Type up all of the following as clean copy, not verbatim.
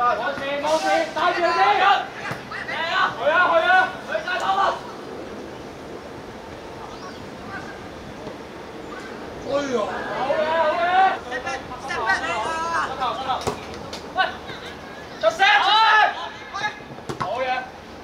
冇事，打住先。去啊！去晒頭啦！哎呀！好嘢！喂，出聲！好嘢！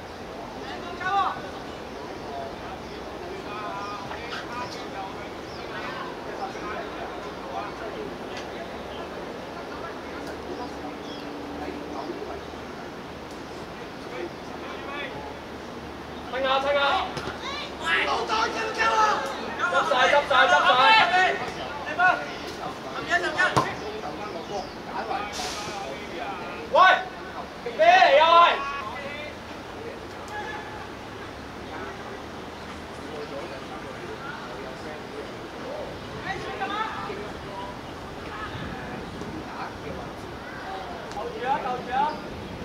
撐下！老袋叫啊！執晒！喂，咩嚟啊？喂！救住啊！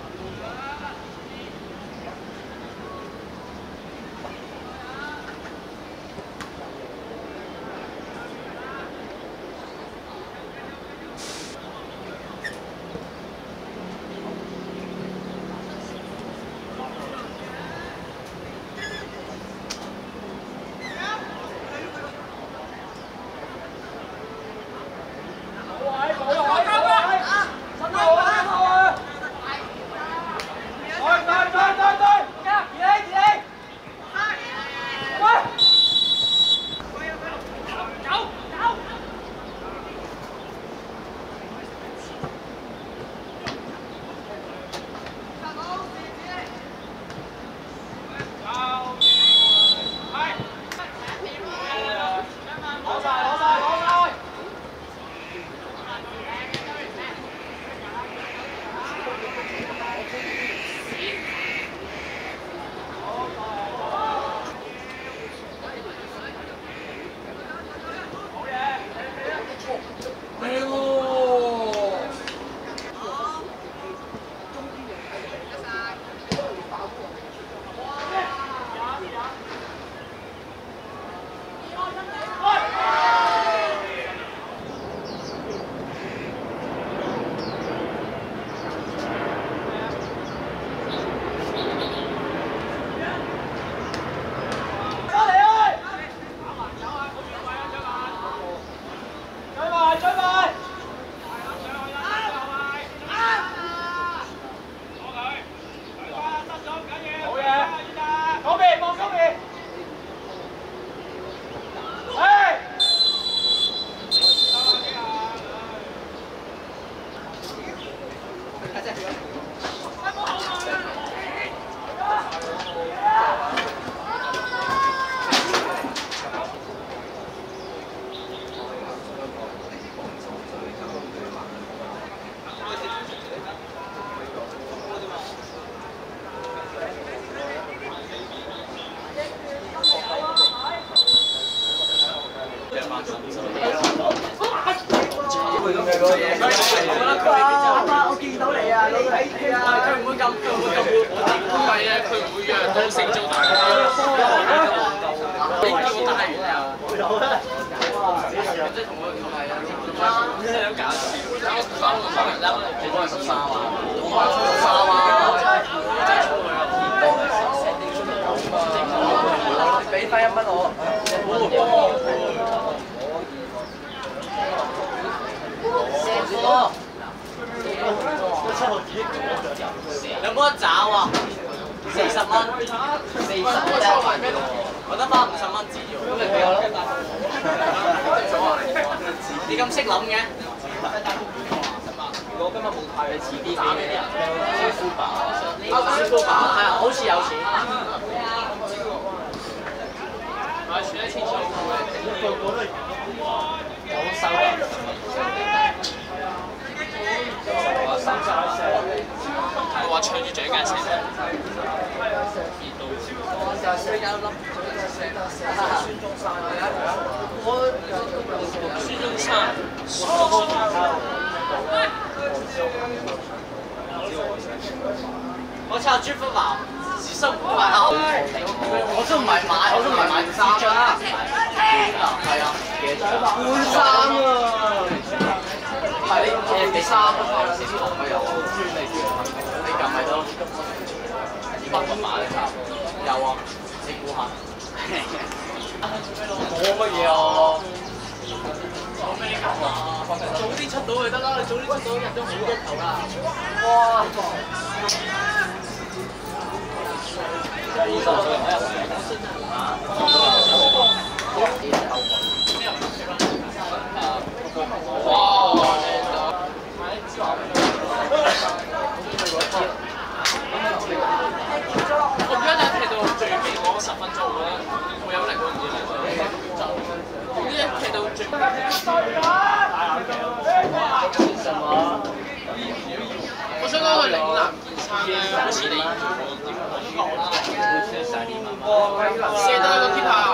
我見到你啊，你睇啊，佢唔會咁，唔係啊，佢唔會讓到成組大你叫我帶完啊？即係同我係啊，真係好搞笑。你幫人執衫啊？我幫人執衫啊！你俾翻1蚊我。有冇得找啊？40蚊，40蚊，我得翻50蚊紙喎。咁你俾我啦。你咁識諗嘅？如果今日冇派，你遲啲俾你啊。支付寶，支付寶係啊，好似有錢。我處理清楚。有收我話唱住獎間車先。孫中山。我抄支付寶，15塊啊！我都唔係買衫啦。係啊，換衫啊！唔係你你3個頭先我咪有專利權，你撳咪得咯。200個碼你差唔多。有啊，你估下？冇乜嘢啊！早啲出到就得啦，你早啲出到入咗好多球啦。哇！20歲唔我而家就踢到最尾嗰10分鐘咧，我有力嗰陣時嚟就呢一踢到最我想講佢嶺南件衫咧，好似你射到個 keeper，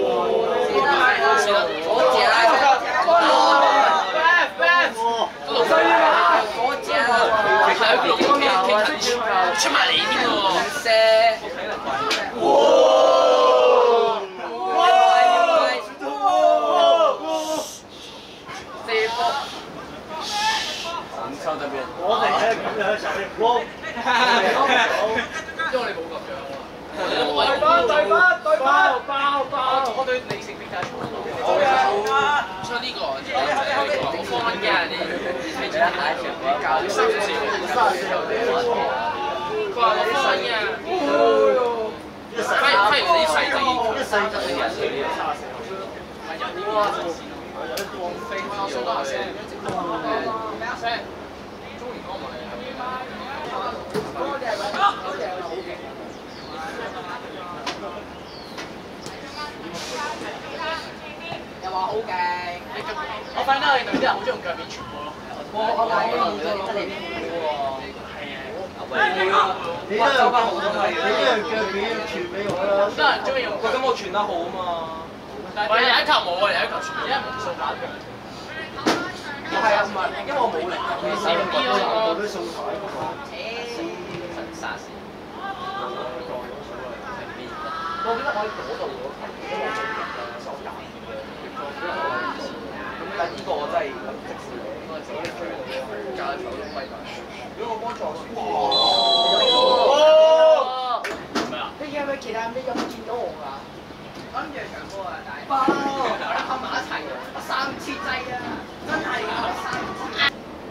我姐啦，出埋嚟添喎，射，射波，唔抽得邊？我哋係咁樣上嚟波，因為我哋冇咁樣。對包，我對理性比較重。出呢個，我方嘅你睇住下一場比較佢話我方嘅，反而你細啲，一細啲嘅人嚟嘅。係有啲哇，王菲我想講下聲，聲，中年歌迷。又話好勁，我發現咧，原來啲人好中意用腳面傳波咯。我係你都有翻好多係，你都用腳面傳俾我啦。好多人中意用，喂，咁我傳得好啊嘛。喂，有一球冇啊，有一球傳，因為無數打腳。係啊，唔係，因為我冇力。少啲咯，嗰啲數台嗰個。神殺線。我記得我喺嗰度嗰球，因為我冇人嘅手夾。咁但係呢個我真係即時應該自己追到加手都揮大。如果我幫助咩啊？你係咪其他咩有冇見到我㗎？我諗住長波啊，但係我哋合埋一齊，我3次制啊，真係㗎，3次。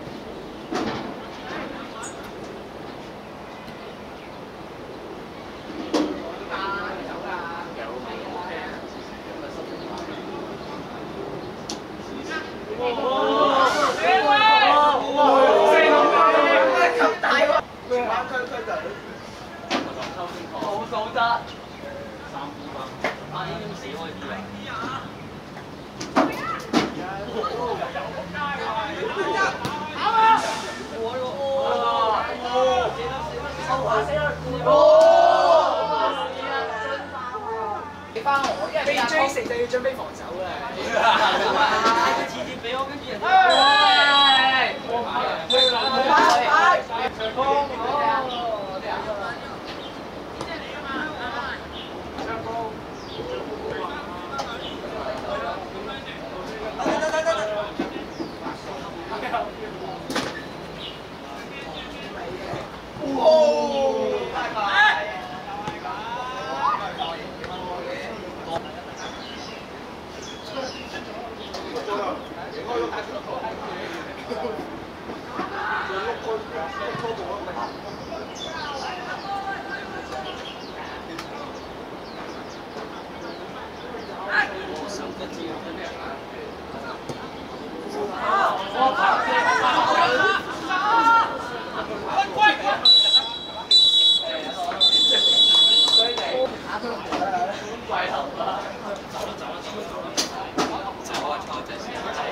被追成就要準備防守啦。佢次次俾我，跟住人